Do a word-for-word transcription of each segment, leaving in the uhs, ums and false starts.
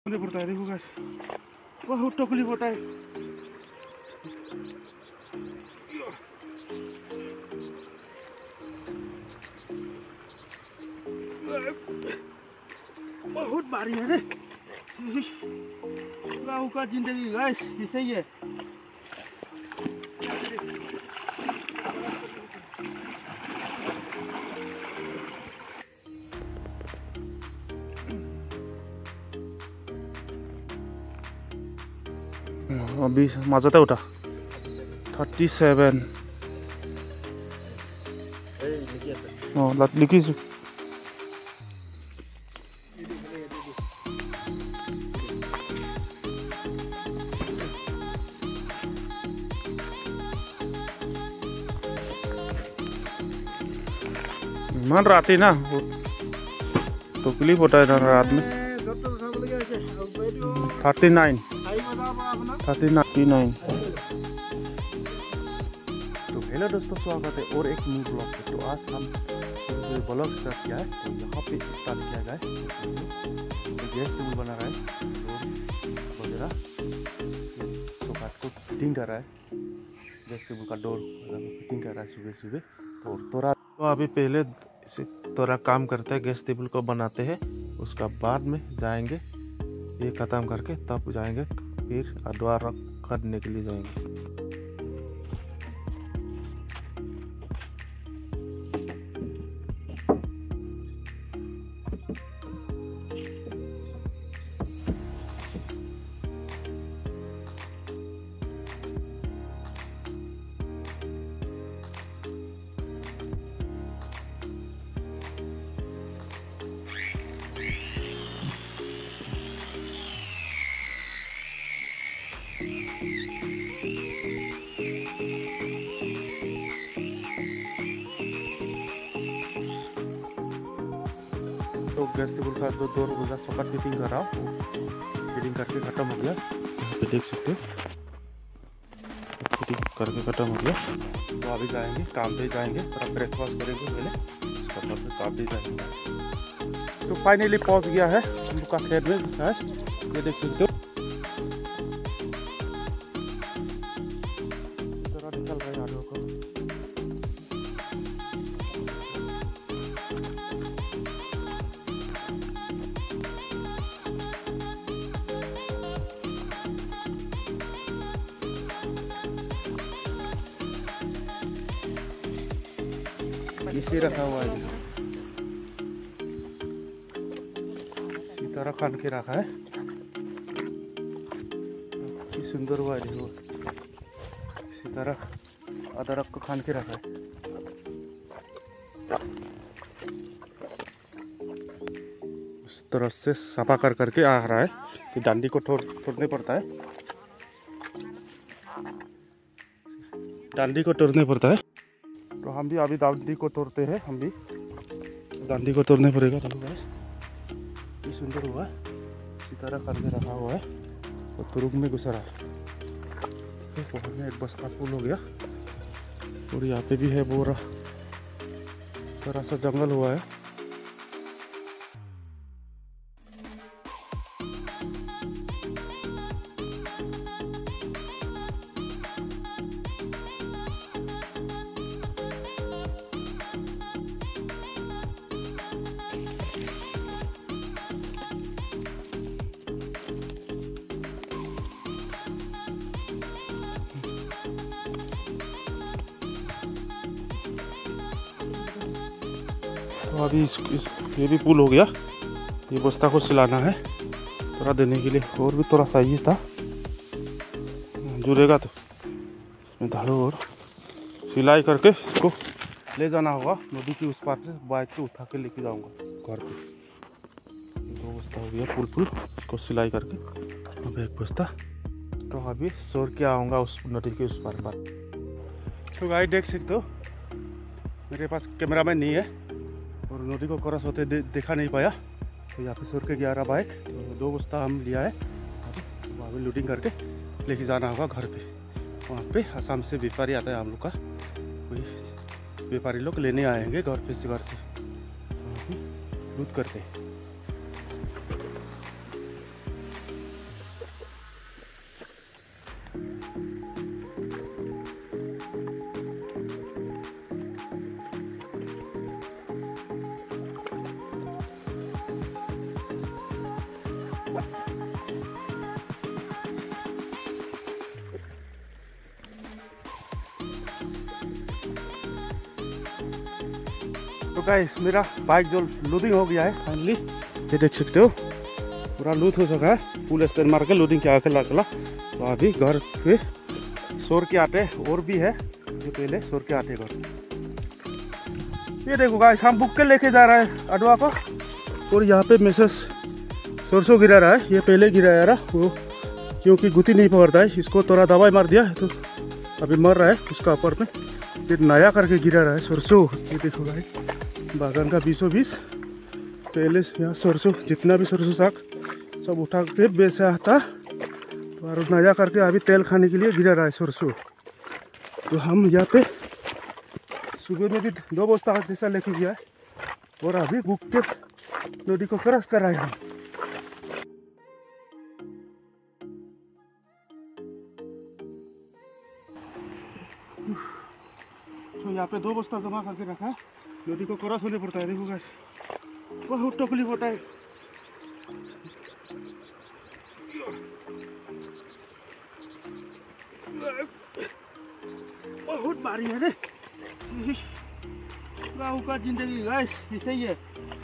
पड़ता है, देखो गाइस बहुत तकलीफ होता है। बहुत भारी है रे गाँव का जिंदगी गाइस, ऐसे ही है। अभी मजाते उठा थर्टी सेवन लिखी मन राती ना तो क्लिप होता है रात में। Thirty nine thirty ninety nine. तो हेलो दोस्तों, स्वागत है और एक न्यू ब्लॉग पे। तो आज हम ब्लॉग स्टार्ट किया है, तो यहाँ पे स्टार्ट किया गया है। तो गैस टेबल बना रहा है और वगैरह सोफाट को फिटिंग कर रहा है। गैस टेबल का डोर फिटिंग कर रहा है सुबह सुबह। तो थोड़ा तो अभी पहले थोड़ा काम करते हैं, गैस टेबल को बनाते हैं, उसका बाद में जाएंगे ये ख़त्म करके तब जाएंगे फिर द्वारा करने के लिए जाएंगे। तो गैस टेबल का दो दो रोजा सॉकेट फिटिंग कर रहा हूँ, फिटिंग करके ख़त्म हो गया। यहाँ पे देख सकते हो फिटिंग करके ख़त्म हो गया। तो अभी जाएंगे काम पे जाएंगे, थोड़ा ब्रेकफास्ट करेंगे पहले, उसके बाद में काम पे जाएंगे। तो फाइनली पहुँच गया है हम लोग का खेत में शायद, ये देख सकते हो थोड़ा निकल रहा है आलू को। इसे रखा हुआ है, इसी तरह खान के रखा है। कि सुंदर हुआ है देखो, इसी तरह अदरक को खान के रखा है। उस तरह से सफा कर करके आ रहा है कि डांडी को तोड़ तोड़ने पड़ता है, डांडी को तोड़ने पड़ता है। तो हम भी अभी डांडी को तोड़ते हैं, हम भी डांडी को तोड़ने पड़ेगा। देखो गाइस ये सुंदर हुआ है, इसी तरह करके रखा हुआ है और तुरुग में घुसा रहा है। तो वहाँ में एक बस्ता फुल हो गया और यहाँ पे भी है बोरा, थोड़ा सा जंगल हुआ है। तो अभी इस, इस, ये भी पुल हो गया। ये बस्ता को सिलाना है थोड़ा देने के लिए, और भी थोड़ा चाहिए था, जुड़ेगा तो इसमें धाड़ो और सिलाई करके इसको ले जाना होगा नदी की उस पार से। बाइक से उठा के लेके जाऊंगा घर पे। दो बस्ता हो गया पुल पुल, इसको सिलाई करके अब एक बस्ता। तो अभी सोर के आऊँगा उस नदी के उस पार पार। तो गाइस देख सकते हो मेरे पास कैमरा मैन नहीं है और नदी को क्रॉस होते दे, देखा नहीं पाया। तो यहाँ पे सोर के ग्यारह बाइक, तो दो बस्ता हम लिया है, अभी वहाँ पे लोडिंग करके लेके जाना होगा घर पे। वहाँ पे आसाम से व्यापारी आता है, हम लोग का कोई व्यापारी लोग लेने आएंगे घर पे से, घर से लूट करते हैं। तो गाइस मेरा बाइक जो लोडिंग हो गया है फाइनली, ये देख सकते हो पूरा लूट हो सका है। फुल स्टैंड मार के लोडिंग किया अकेला अकेला। तो अभी घर पे सोर के आटे और भी है जो पहले सोर के आटे घर। ये देखो गाइस हम बुक के लेके जा रहा है अडवा को, और यहाँ पे मिसेस सरसों गिरा रहा है। ये पहले गिराया रहा वो, क्योंकि गुत्ती नहीं पकड़ता है इसको, थोड़ा दवाई मार दिया तो अभी मर रहा है उसका ऊपर में। फिर नया करके गिरा रहा है सरसों। ये देखो गाइस बागान का बीसों बीस पहले यहाँ सरसों जितना भी सरसों साग सब उठा के बेचा था, तो और नया करके अभी तेल खाने के लिए गिरा रहा है सरसों। तो हम यहाँ पे सुबह में भी दो बस्ता जैसा लेके गया है, और अभी बुक के नदी को क्रॉस कर रहे हैं। तो यहाँ पे दो बस्ता जमा करके रखा है, नदी को क्रॉस होने पड़ता है। देखो गाइस बहुत तकलीफ होता है। बहुत भारी है रे गाँव का जिंदगी गाइस, ऐसे ही है।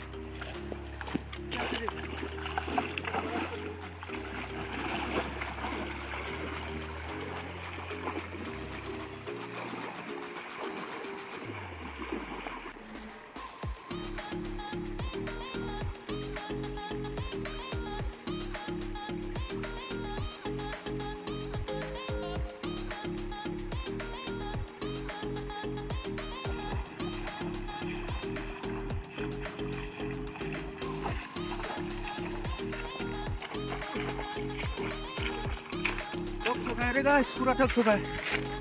अरे गाइस पूरा ठग चुका है।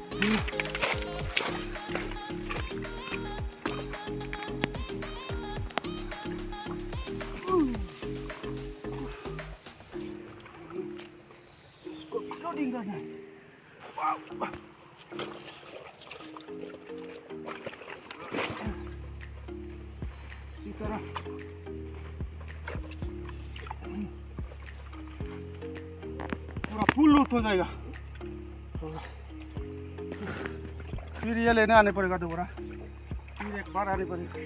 इसको लोडिंग करना है। इसी तरह पूरा फुल लूट हो जाएगा। फिर ये लेने आने पड़ेगा दोबारा, फिर एक बार आने पड़ेगा।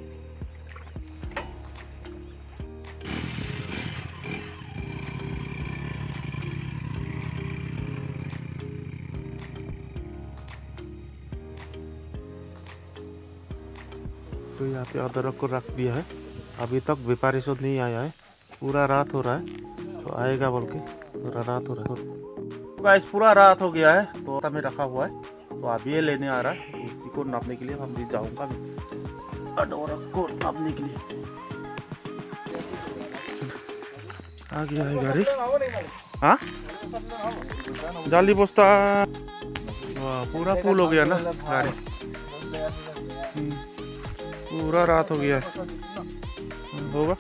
तो यहाँ पे अदरक को रख दिया है, अभी तक व्यापारी शोध नहीं आया है। पूरा रात हो रहा है, तो आएगा बोल के पूरा रात हो रहा है। तो गाइस पूरा रात हो गया है, तो हमें रखा हुआ है, तो अभी ये लेने आ रहा है। इसी को नापने के लिए हम भी जाऊंगा अदरक को नापने के लिए। आ गया है गाड़ी। हाँ जाली बस्ता पूरा फुल हो गया ना गाड़ी, पूरा रात हो गया होगा।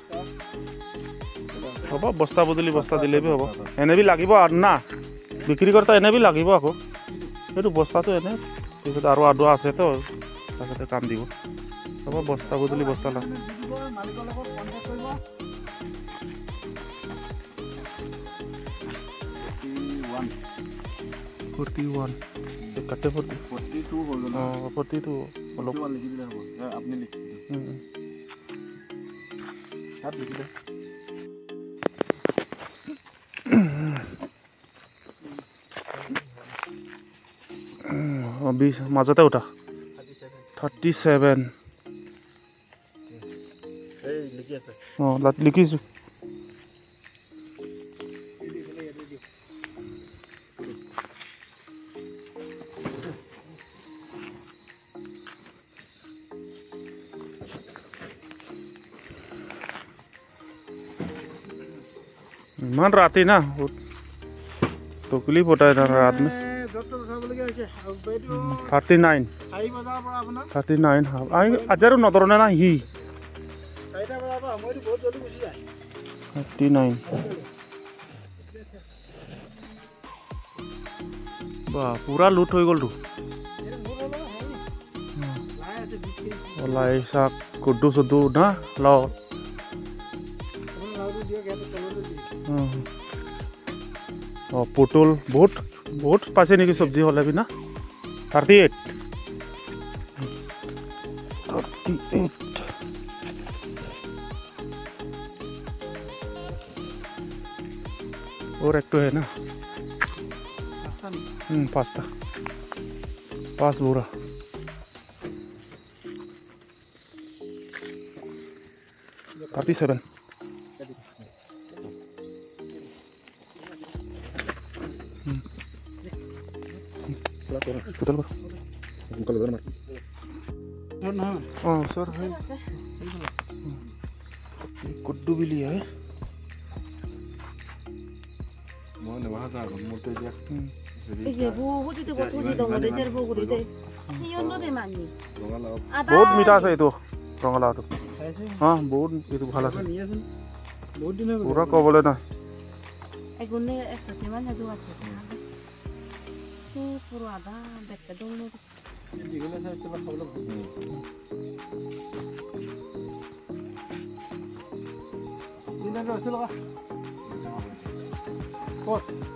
हम बस्ता बदली बस्ता दिले भी हम एने भी लगे ना बिक्री करता, एने भी लगे आको ये बस्ता तो एने पिछत और आडुआ आसे तो काम दी हम बस्ता बदली बस्ता ला फोर्टी वन कटे फोर्टी फोर्टी टू हो फोर्टी टू आपने लिख दे। अभी मजाते उठा थर्टी सेवन लिखी मन राती ना तो क्लिप होता है ना रात में। थर्टी नाइन थर्टी नाइन हाँ हजार नतर ना ही थर्टी नाइन वाह पूरा लूट हो गल ऐसा कुड्डू सुड्डू ना लाओ और पोटल बहुत बहुत पासे नहीं सब्जी वाला भी ना थर्टी एट थर्टी एट और एक तो है ना हम्म पास्ता पास बोरा thirty seven total bukan lebar mar oh sir hai कुड्डू भी लिया है मोने वहां जा मोटे दिया 이게 뭐 호지도 뭐 호지도 뭐 대ter 보고 이제 시연도 대만이 बहुत मीठा है तो रंगला तो हाँ बहुत ये तो भाला से पूरा को बोले ना 이거는 에서 대만 해도 왔어 그 프로하다 백대 동네 이거는 살짝 봐볼라 이나로 들어가 어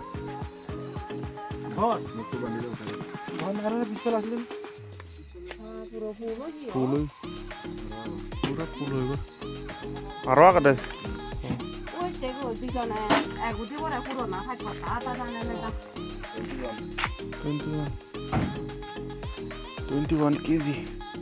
어 먹고 반대로 어 나라를 비싸 하시는 पूरा फूल फूल पूरा फूल होगा आरवा का दस ओए देखो दिखा ना ए गुडी बड़ा फूल ना हाथ पता आता जाने लगा twenty-one twenty-one केजी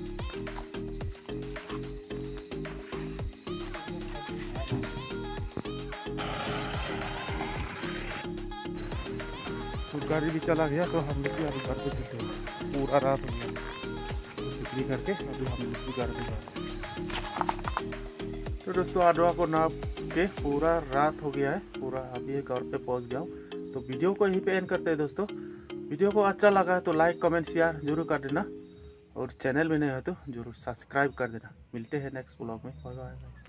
तो गाड़ी भी चला गया तो हम लोग अभी घर पे चलते हैं पूरा रात हो गया बिक्री करके अभी हम लोग भी घर पे जा रहे हैं। तो दोस्तों आडवा को नाप के पूरा रात हो गया है पूरा अभी घर पे पहुंच गया हूँ तो वीडियो को यहीं पे एंड करते हैं दोस्तों। वीडियो को अच्छा लगा है तो लाइक कमेंट शेयर जरूर कर देना और चैनल में नहीं है तो जरूर सब्सक्राइब कर देना। मिलते हैं नेक्स्ट ब्लॉग में। Bye bye.